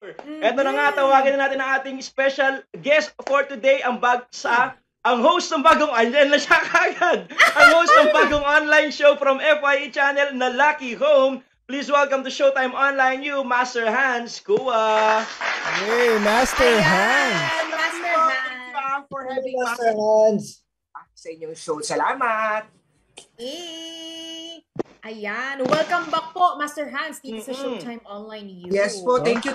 Eto na nga, tawagin na natin ang ating special guest for today, ang host ng bagong, andyan na siya kagad, ang host ng bagong online show from FYE channel na Lucky Home. Please welcome to Showtime Online, you, Master Hans Kua. Hey, Master Hans. Master Hans. For having Master Hans. Sa inyong show. Salamat. Ayan. Welcome back po, Master Hans, dito sa Showtime Online. Yes po, thank you.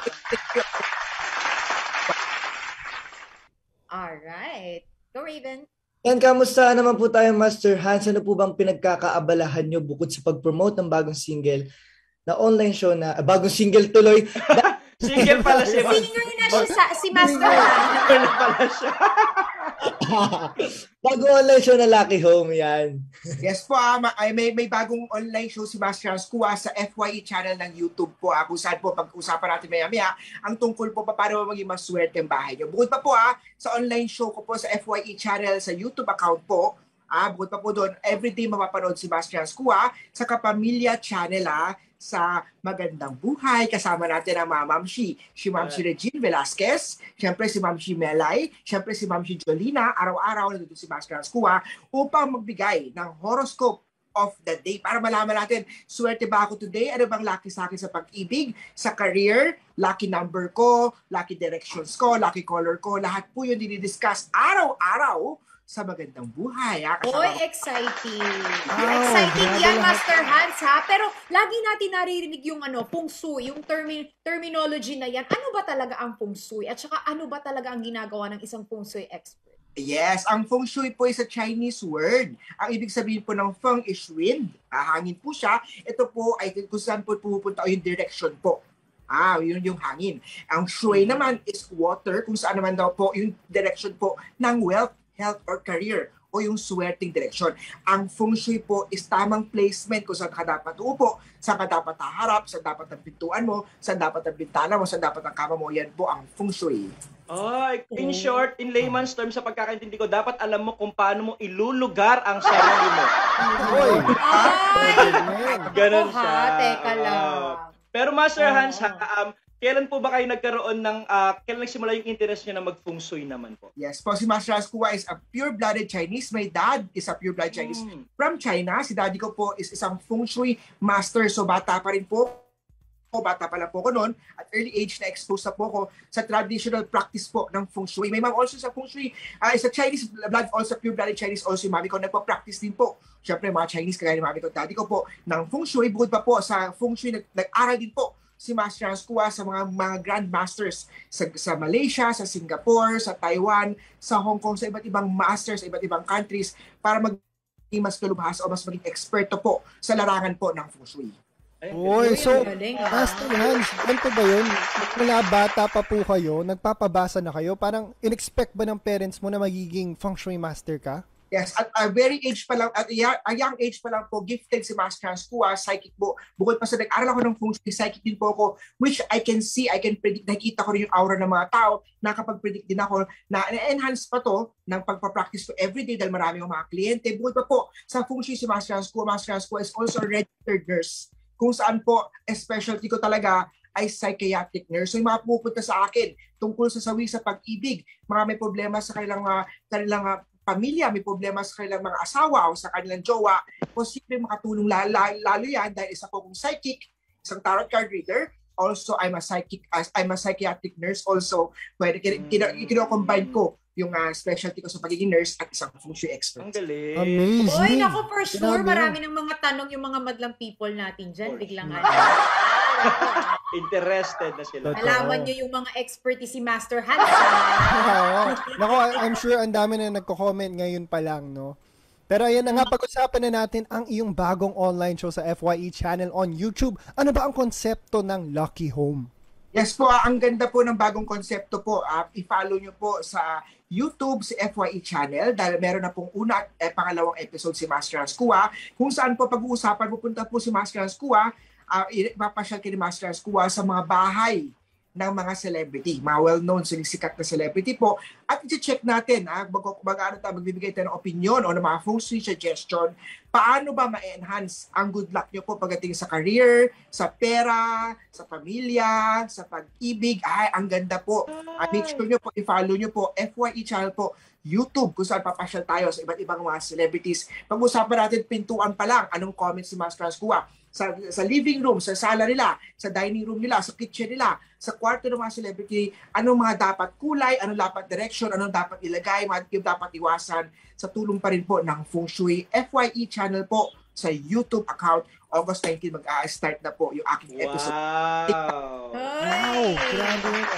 Alright. Go, Raven. And kamusta naman po tayo, Master Hans? Ano po bang pinagkakaabalahan nyo bukod sa pag-promote ng bagong single na online show na, bagong single tuloy? Single pala siya. Singer na siya si Master Hans. Singer pala siya. Bagong online show na Lucky Home, yan. Yes po, may bagong online show si Master Hans Kua sa FYE channel ng YouTube po. Kung saan po pag-usapan natin maya-maya ang tungkol po paano maging maswerte ang bahay nyo. Bukod pa po sa online show ko po sa FYE channel sa YouTube account po, bukod pa po doon, everyday mapapanood si Master Hans Kua sa Kapamilya channel sa Magandang Buhay. Kasama natin ang mga mamshi. Si Mamshi Regine Velasquez, siyempre si Mamshi Melay, siyempre si Mamshi Jolina. Araw-araw nandito si Master Hans Kua upang magbigay ng horoscope of the day para malaman natin, swerte ba ako today? Ano bang lucky sa akin sa pag-ibig, sa career, lucky number ko, lucky directions ko, lucky color ko. Lahat po yun dinidiscuss araw-araw sa Magandang Buhay. Oy, exciting. Exciting yan, Master Hans, Pero lagi natin naririnig yung feng shui, yung terminology na yan. Ano ba talaga ang feng shui? At saka ano ba talaga ang ginagawa ng isang feng shui expert? Yes, ang feng shui po is a Chinese word. Ang ibig sabihin po ng feng is wind. Hangin po siya. Ito po ay kung saan po pupunta yung direction po. Yun yung hangin. Ang shui naman is water, kung saan naman daw po yung direction po ng wealth, health, or career, o yung swerteng direksyon. Ang feng shui po is tamang placement kung saan ka dapat uupo, saan ka dapat haharap, saan dapat ang pintuan mo, saan dapat ang bintana mo, saan dapat ang kama mo. Yan po ang feng shui. In short, in layman's terms, sa pagkakaintindi ko, dapat alam mo kung paano mo ilulugar ang sarili mo. Ganon siya. Teka lang. Pero Master Hans, kailan po ba kayo nagkaroon kailan nagsimula yung interest niyo na mag-feng shui naman po? Yes po, si Master Hans Kua is a pure-blooded Chinese. My dad is a pure-blooded Chinese from China. Si daddy ko po is isang feng shui master. So bata pa rin po. Bata pa lang po ko noon. At early age na expose na po ko sa traditional practice po ng feng shui. May ma'am also sa feng shui. Is a Chinese blood, also pure-blooded Chinese. Also yung mami ko nagpa-practice din po. Siyempre mga Chinese kagaya ni mami ko, daddy ko po ng feng shui. Bukod pa po sa feng shui, nag-aral din po si Master Hans Kua sa mga grandmasters sa Malaysia, sa Singapore, sa Taiwan, sa Hong Kong, sa iba't ibang masters, sa iba't ibang countries para maging mas kalubhas o mas maging eksperto po sa larangan po ng feng shui. Oy, so Master Hans, ganito ba yun? Mula bata pa po kayo, nagpapabasa na kayo, parang in-expect ba ng parents mo na magiging feng shui master ka? Yes, at a very age pa lang, at a young age pa lang po, gifted si Master Hans Kua, psychic po. Bukod pa sa nag-aral ako ng feng shui, psychic din po ako, which I can see, I can predict, nakikita ko rin yung aura ng mga tao, nakapag-predict din ako, na enhance pa to ng pagpapractice ko everyday dahil marami yung mga kliyente. Bukod pa po, sa feng shui si Master Hans Kua is also a registered nurse, kung saan po, specialty ko talaga ay psychiatric nurse. So yung mga pupunta sa akin tungkol sa sawi sa pag-ibig, mga may problema sa kanilang pamilya, may problema sa kanilang mga asawa o sa kanilang jowa, posible makatulong lalo yan dahil isa po kong psychic, isang tarot card reader. Also, I'm a psychiatric nurse also. Pwede, kino-combine ko yung specialty ko sa pagiging nurse at isang feng shui expert. Ang galing. Amazing. Oy, naku, for sure, marami ng mga tanong yung mga madlang people natin dyan. Biglang Interested na sila. alaman nyo yung mga expertise si Master Hans. Nako, I'm sure ang dami na nagko-comment ngayon pa lang, no? Pero ayan na nga, pag-usapan na natin ang iyong bagong online show sa FYE channel on YouTube. Ano ba ang konsepto ng Lucky Home? Yes po, ang ganda po ng bagong konsepto po. I-follow nyo po sa YouTube, si FYE channel, dahil meron na pong una at pangalawang episode si Master Hans Kua, kung saan po pag-uusapan, pupunta po si Master Hans Kua, ipapasyal kay ni Master Hans Kua sa mga bahay ng mga celebrity, mga well-known, sikat na celebrity po. At i-check natin, magbibigay tayo ng opinion o ng mga feng shui suggestion, paano ba ma-enhance ang good luck nyo po pagdating sa career, sa pera, sa pamilya, sa pag-ibig. Ay, ang ganda po. Make sure nyo po, i-follow nyo po, FYE channel po, YouTube, kung saan papasyal tayo sa iba't ibang mga celebrities. Pag-usapan natin, pintuan pa lang, anong comments si Master Kuya. Sa living room, sa sala nila, sa dining room nila, sa kitchen nila, sa kwarto ng mga celebrity, anong mga dapat kulay, anong dapat direction, anong dapat ilagay, mga dapat iwasan, sa tulong pa rin po ng Feng Shui FYE channel po sa YouTube account. August 19 mag-start na po yung aking episode. Wow! Grabe yun,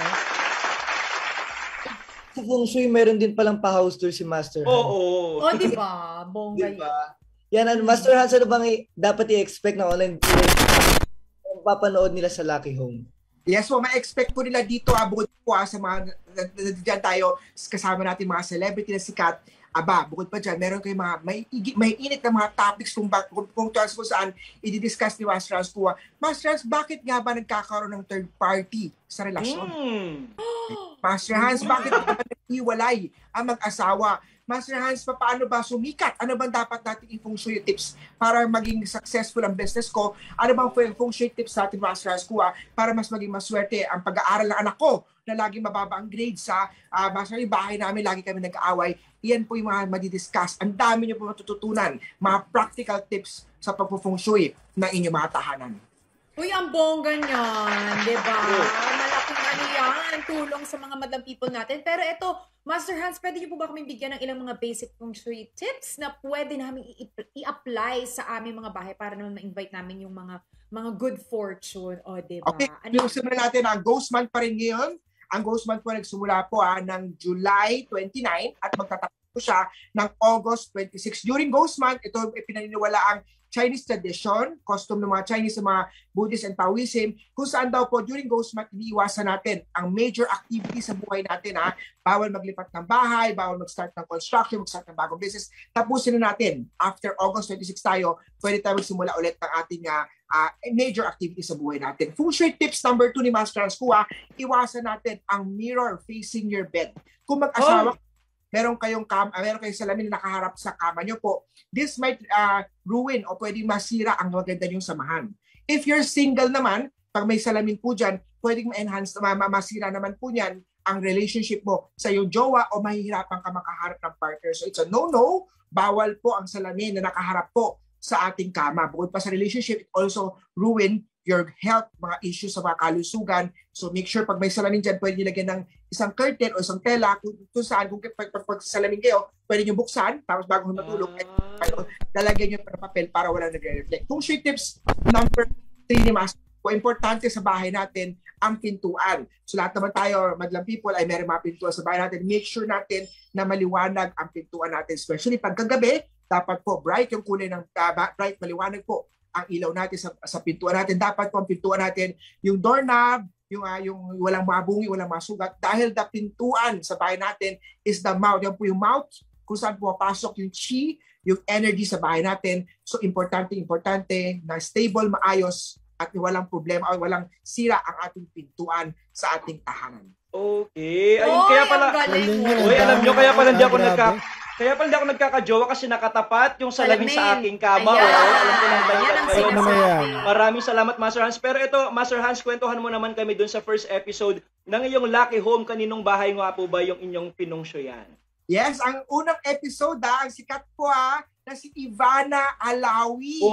Sa Feng Shui, meron din palang pa-house tour si Master Han. Oo. O, diba? Bongga yun. Yan, Master Han, ano bang dapat i-expect na online tour ang papanood nila sa Lucky Home? Yes po, ma-expect po nila dito, bukod po sa mga, dyan tayo, kasama natin mga celebrity na sikat. Bukod pa dyan, meron kayong mga may init na mga topics kung saan i-discuss ni Master Hans Kuya. Master Hans, bakit nga ba nagkakaroon ng third party sa relasyon? Master Hans, bakit nga ba nag-iwalay ang mag-asawa? Master Hans, paano ba sumikat? Ano bang dapat natin i-feng shui tips para maging successful ang business ko? Ano bang feng shui tips natin, Master Hans Kuya, para mas maging maswerte ang pag-aaral ng anak ko na laging mababa ang grades sa Master Hans, bahay namin, lagi kami nag-aaway. Iyan po yung mga madidiscuss. Ang dami niyo po matututunan, mga practical tips sa pag-feng shui ng inyong mga tahanan. Uy, ang bongga niyan, di ba? Malaking ano yan, tulong sa mga madam people natin. Pero ito, Master Hans, pwede niyo po ba kami bigyan ng ilang mga basic feng shui tips na pwede namin i-apply sa aming mga bahay para naman ma-invite namin yung mga good fortune, o di ba? Okay, yung simulan natin, ang Ghost Month pa rin ngayon. Ang Ghost Month po nagsimula po ng July 29 at magtatapos po siya ng August 26. During Ghost Month, ito pinaniniwala ang Chinese tradition, custom ng mga Chinese, mga Buddhist and Taoism, kung saan daw po during Ghost Month, iniiwasan natin ang major activity sa buhay natin. Bawal maglipat ng bahay, bawal mag-start ng construction, mag-start ng bagong business. Tapusin na natin. After August 26 tayo, pwede tayo magsimula ulit ng ating major activity sa buhay natin. Feng Shui tips number 2 ni Master Hans Kuya, iwasan natin ang mirror facing your bed. Kung mag-asawa, meron kayong salamin na nakaharap sa kama nyo po, this might ruin o pwedeng masira ang maganda nyong samahan. If you're single naman, pag may salamin po dyan, pwedeng ma-enhance, masira naman po niyan ang relationship mo sa iyong jowa o mahihirapan ka makaharap ng partner. So it's a no-no, bawal po ang salamin na nakaharap po sa ating kama. Bukod pa sa relationship, it also ruin your health, mga issues sa mga kalusugan. So make sure pag may salamin dyan, pwede nilagyan ng isang curtain o isang tela kung saan, kung pag salamin kayo, pwede nyo buksan, tapos bago matulog, lalagyan nyo ng papel para wala nagre-reflect. Feng Shui tips number 3 ni Master, importante sa bahay natin ang pintuan. So lahat naman tayo, madlang people, ay meron mga pintuan sa bahay natin. Make sure natin na maliwanag ang pintuan natin, especially pagkagabi, dapat po bright yung kulay ng bright, maliwanag po ang ilaw natin sa pintuan natin. Dapat po ang pintuan natin, yung doorknob, yung walang mabungi, walang masugat, dahil the pintuan sa bahay natin is the mouth. Yan po yung mouth kung saan pumapasok yung chi, yung energy sa bahay natin. So importante na stable, maayos, at walang problema o walang sira ang ating pintuan sa ating tahanan. Okay. Ayun, kaya pala, alam nyo, kaya pala hindi ako nagkakajowa kasi nakatapat yung salamin sa aking kama. Alam ko nang Yan. Maraming salamat, Master Hans. Pero ito, Master Hans, kwentuhan mo naman kami dun sa first episode ng iyong Lucky Home. Kaninong bahay nga po ba yung inyong pinungsyoyan? Yes, ang unang episode, ang sikat po na si Ivana Alawi.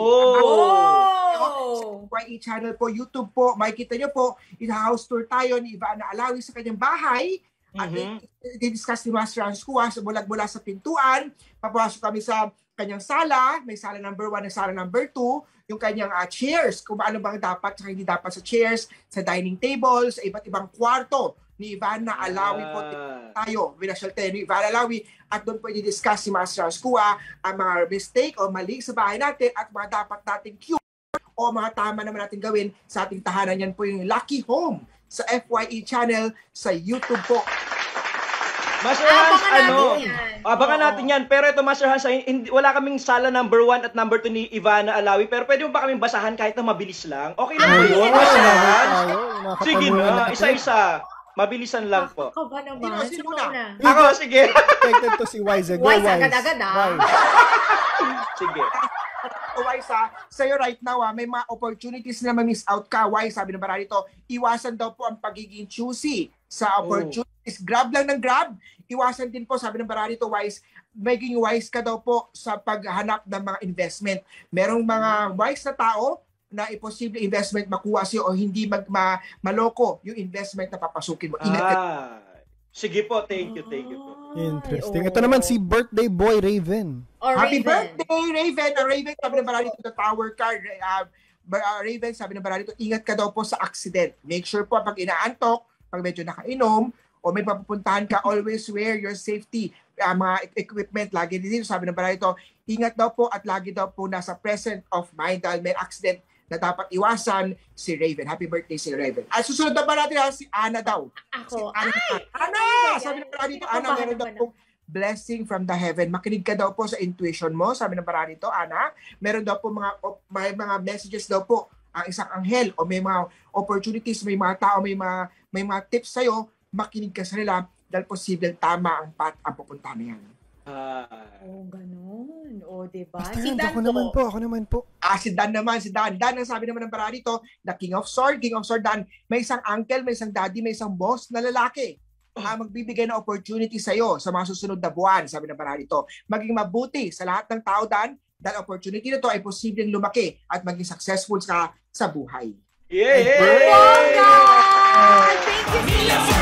YE channel po, YouTube po, makikita nyo po, house tour tayo ni Ivana Alawi sa kanyang bahay. At i-discuss ni Master Hans Kuya mula sa pintuan, papasok kami sa kanyang sala, may sala number 1 at sala number 2, yung kanyang chairs, kung ano bang dapat at hindi dapat sa chairs, sa dining table, sa iba't ibang kwarto ni Ivana Alawi po tayo, Vinasyal tayo ni Ivana Alawi, at doon po i-discuss si Master Hans Kuya ang mga mistake o mali sa bahay natin at mga dapat nating cure o mga tama naman natin gawin sa ating tahanan. Yan po yung Lucky Home sa FYE channel sa YouTube po. Master Hans, Abangan ano? natin yan. Abangan Oo. natin yan. Pero ito, Master Hans, wala kaming sala number 1 at number 2 ni Ivana Alawi. Pero pwede mo ba kaming basahan kahit na mabilis lang? Okay lang po yun, yes. Master Tayo, Hans? yung mga Sige katanungan na, natin. isa-isa. Mabilisan lang po. Ako ba naman? Sino Sino una? una? Ako, sige. Expected to si Wise. Go, Wise, Wise. agad-agad, ah. Wise. Sige. Wise sa'yo right now may mga opportunities na ma-miss out ka. Wise, sabi ng bara dito, iwasan daw po ang pagiging choosy sa opportunities. Grab lang ng grab. Iwasan din po, sabi ng bara dito, Wise, maging wise ka daw po sa paghanap ng mga investment. Merong mga wise na tao na imposible investment makuha sa'yo o hindi maloko yung investment na papasukin mo. Ingat ka. Sige po, thank you po. Interesting. Ay, Ito naman si birthday boy Raven. Or Happy Raven. birthday, Raven! Raven, sabi ng bara dito, the tower card. Raven, sabi ng bara dito, ingat ka daw po sa accident. Make sure po, pag inaantok, pag medyo nakainom, o may papupuntahan ka, always wear your safety mga equipment. Lagi din dito, sabi ng bara dito, ingat daw po at lagi daw po nasa present of mind dahil may accident na dapat iwasan si Raven. Happy birthday si Raven. At susunod na ba natin si Ana daw? Ako. Ana! Sabi ng bara dito, Ana, meron daw pong blessing from the heaven. Makinig ka daw po sa intuition mo. Sabi ng bara dito, Ana, meron daw po may mga messages daw po ang isang anghel o may mga opportunities, may mga tao, may mga tips sa'yo, makinig ka sa nila dahil posibleng tama ang path ang pupunta na yan. Oh, ganun. O, diba? Basta, Si Dan ako naman po. Si Dan naman, si Dan. Dan ang sabi naman ng bara dito, the King of Sword, Dan, may isang uncle, may isang daddy, may isang boss na lalaki. Magbibigay ng opportunity sa'yo sa mga susunod na buwan, sabi ng bara dito. Maging mabuti sa lahat ng tao, Dan, dahil opportunity na to ay posibleng lumaki at maging successful ka sa buhay. Yay! Bongga! Thank you, Sia.